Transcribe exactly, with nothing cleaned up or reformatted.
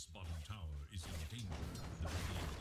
Radiant's bottom tower is in danger. The Radiant